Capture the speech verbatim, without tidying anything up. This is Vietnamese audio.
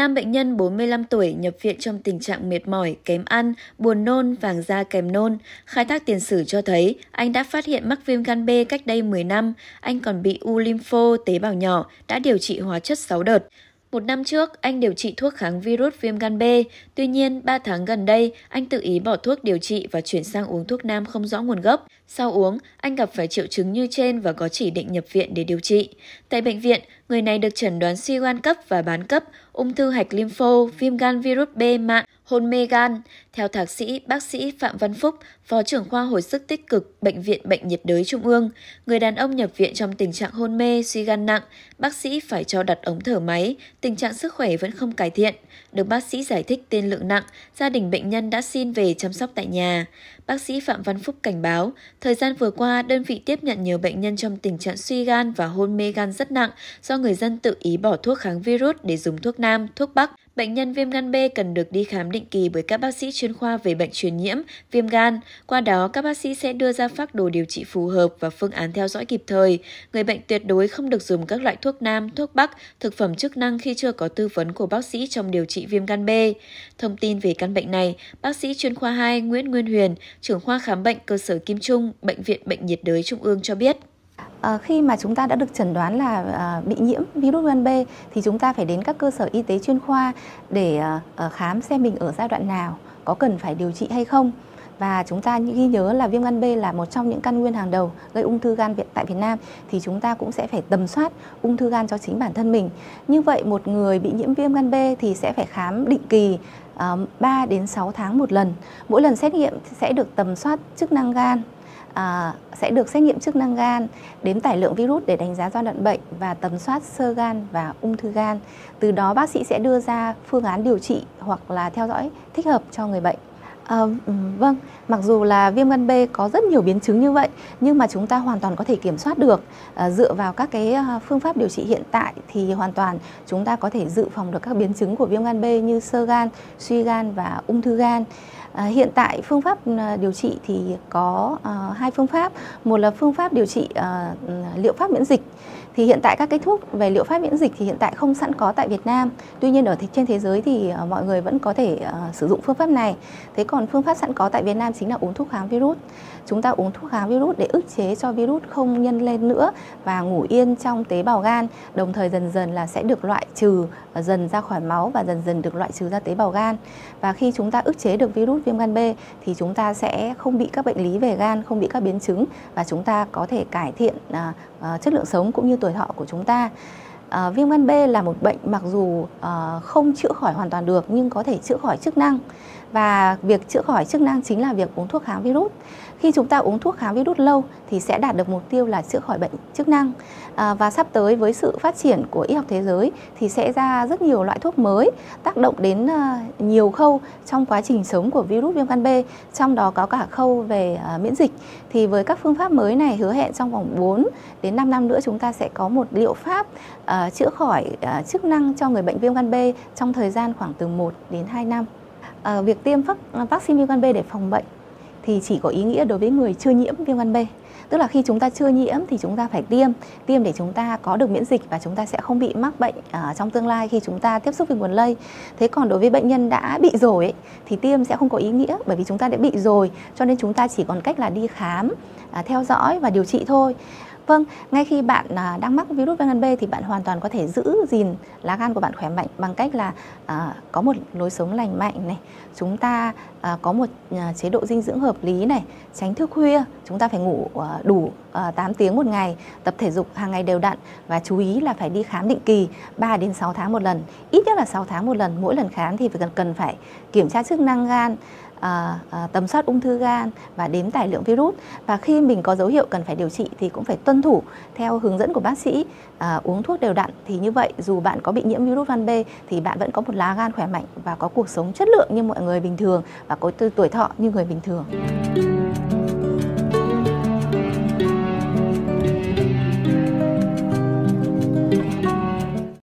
Nam bệnh nhân bốn mươi lăm tuổi nhập viện trong tình trạng mệt mỏi, kém ăn, buồn nôn, vàng da kèm nôn. Khai thác tiền sử cho thấy anh đã phát hiện mắc viêm gan B cách đây mười năm. Anh còn bị u lympho tế bào nhỏ, đã điều trị hóa chất sáu đợt. Một năm trước, anh điều trị thuốc kháng virus viêm gan B. Tuy nhiên, ba tháng gần đây, anh tự ý bỏ thuốc điều trị và chuyển sang uống thuốc nam không rõ nguồn gốc. Sau uống, anh gặp phải triệu chứng như trên và có chỉ định nhập viện để điều trị. Tại bệnh viện, người này được chẩn đoán suy gan cấp và bán cấp, ung thư hạch lympho, viêm gan virus B mạn, hôn mê gan. Theo thạc sĩ bác sĩ Phạm Văn Phúc, Phó trưởng khoa hồi sức tích cực Bệnh viện Bệnh nhiệt đới Trung ương, người đàn ông nhập viện trong tình trạng hôn mê, suy gan nặng, bác sĩ phải cho đặt ống thở máy, tình trạng sức khỏe vẫn không cải thiện. Được bác sĩ giải thích tiên lượng nặng, gia đình bệnh nhân đã xin về chăm sóc tại nhà. Bác sĩ Phạm Văn Phúc cảnh báo, thời gian vừa qua đơn vị tiếp nhận nhiều bệnh nhân trong tình trạng suy gan và hôn mê gan rất nặng do người dân tự ý bỏ thuốc kháng virus để dùng thuốc nam, thuốc bắc. Bệnh nhân viêm gan B cần được đi khám định kỳ bởi các bác sĩ chuyên khoa về bệnh truyền nhiễm, viêm gan. Qua đó, các bác sĩ sẽ đưa ra phác đồ điều trị phù hợp và phương án theo dõi kịp thời. Người bệnh tuyệt đối không được dùng các loại thuốc nam, thuốc bắc, thực phẩm chức năng khi chưa có tư vấn của bác sĩ trong điều trị viêm gan B. Thông tin về căn bệnh này, bác sĩ chuyên khoa hai Nguyễn Nguyên Huyền, trưởng khoa khám bệnh cơ sở Kim Trung, Bệnh viện Bệnh nhiệt đới Trung ương cho biết. À, khi mà chúng ta đã được chẩn đoán là à, bị nhiễm virus viêm gan B thì chúng ta phải đến các cơ sở y tế chuyên khoa để à, khám xem mình ở giai đoạn nào, có cần phải điều trị hay không. Và chúng ta ghi nhớ là viêm gan B là một trong những căn nguyên hàng đầu gây ung thư gan tại Việt Nam, thì chúng ta cũng sẽ phải tầm soát ung thư gan cho chính bản thân mình. Như vậy một người bị nhiễm viêm gan B thì sẽ phải khám định kỳ uh, ba đến sáu tháng một lần. Mỗi lần xét nghiệm sẽ được tầm soát chức năng gan, À, sẽ được xét nghiệm chức năng gan, đếm tải lượng virus để đánh giá giai đoạn bệnh và tầm soát xơ gan và ung thư gan. Từ đó bác sĩ sẽ đưa ra phương án điều trị hoặc là theo dõi thích hợp cho người bệnh. À, vâng, mặc dù là viêm gan B có rất nhiều biến chứng như vậy, nhưng mà chúng ta hoàn toàn có thể kiểm soát được. À, dựa vào các cái phương pháp điều trị hiện tại thì hoàn toàn chúng ta có thể dự phòng được các biến chứng của viêm gan B như xơ gan, suy gan và ung thư gan. À, hiện tại phương pháp điều trị thì có uh, hai phương pháp. Một là phương pháp điều trị uh, liệu pháp miễn dịch. Thì hiện tại các cái thuốc về liệu pháp miễn dịch thì hiện tại không sẵn có tại Việt Nam. Tuy nhiên ở trên thế giới thì uh, mọi người vẫn có thể uh, sử dụng phương pháp này. Thế còn phương pháp sẵn có tại Việt Nam chính là uống thuốc kháng virus. Chúng ta uống thuốc kháng virus để ức chế cho virus không nhân lên nữa và ngủ yên trong tế bào gan, đồng thời dần dần là sẽ được loại trừ dần ra khỏi máu và dần dần được loại trừ ra tế bào gan. Và khi chúng ta ức chế được virus viêm gan B thì chúng ta sẽ không bị các bệnh lý về gan, không bị các biến chứng và chúng ta có thể cải thiện uh, uh, chất lượng sống cũng như tuổi thọ của chúng ta. Uh, viêm gan B là một bệnh mặc dù uh, không chữa khỏi hoàn toàn được nhưng có thể chữa khỏi chức năng. Và việc chữa khỏi chức năng chính là việc uống thuốc kháng virus. Khi chúng ta uống thuốc kháng virus lâu thì sẽ đạt được mục tiêu là chữa khỏi bệnh chức năng. À, và sắp tới với sự phát triển của y học thế giới thì sẽ ra rất nhiều loại thuốc mới tác động đến uh, nhiều khâu trong quá trình sống của virus viêm gan B, trong đó có cả khâu về uh, miễn dịch. Thì với các phương pháp mới này hứa hẹn trong vòng bốn đến năm năm nữa chúng ta sẽ có một liệu pháp uh, chữa khỏi uh, chức năng cho người bệnh viêm gan B trong thời gian khoảng từ một đến hai năm. À, việc tiêm vaccine viêm gan B để phòng bệnh thì chỉ có ý nghĩa đối với người chưa nhiễm viêm gan B. Tức là khi chúng ta chưa nhiễm thì chúng ta phải tiêm, tiêm để chúng ta có được miễn dịch và chúng ta sẽ không bị mắc bệnh ở trong tương lai khi chúng ta tiếp xúc với nguồn lây. Thế còn đối với bệnh nhân đã bị rồi ấy, thì tiêm sẽ không có ý nghĩa bởi vì chúng ta đã bị rồi, cho nên chúng ta chỉ còn cách là đi khám, à, theo dõi và điều trị thôi. Vâng, ngay khi bạn à, đang mắc virus viêm gan B thì bạn hoàn toàn có thể giữ gìn lá gan của bạn khỏe mạnh bằng cách là à, có một lối sống lành mạnh này, chúng ta à, có một à, chế độ dinh dưỡng hợp lý này, tránh thức khuya, chúng ta phải ngủ à, đủ à, tám tiếng một ngày, tập thể dục hàng ngày đều đặn và chú ý là phải đi khám định kỳ ba đến sáu tháng một lần, ít nhất là sáu tháng một lần. Mỗi lần khám thì phải cần, cần phải kiểm tra chức năng gan, À, à, tầm soát ung thư gan và đếm tải lượng virus. Và khi mình có dấu hiệu cần phải điều trị thì cũng phải tuân thủ theo hướng dẫn của bác sĩ, à, uống thuốc đều đặn. Thì như vậy dù bạn có bị nhiễm virus gan B thì bạn vẫn có một lá gan khỏe mạnh và có cuộc sống chất lượng như mọi người bình thường và có tuổi thọ như người bình thường.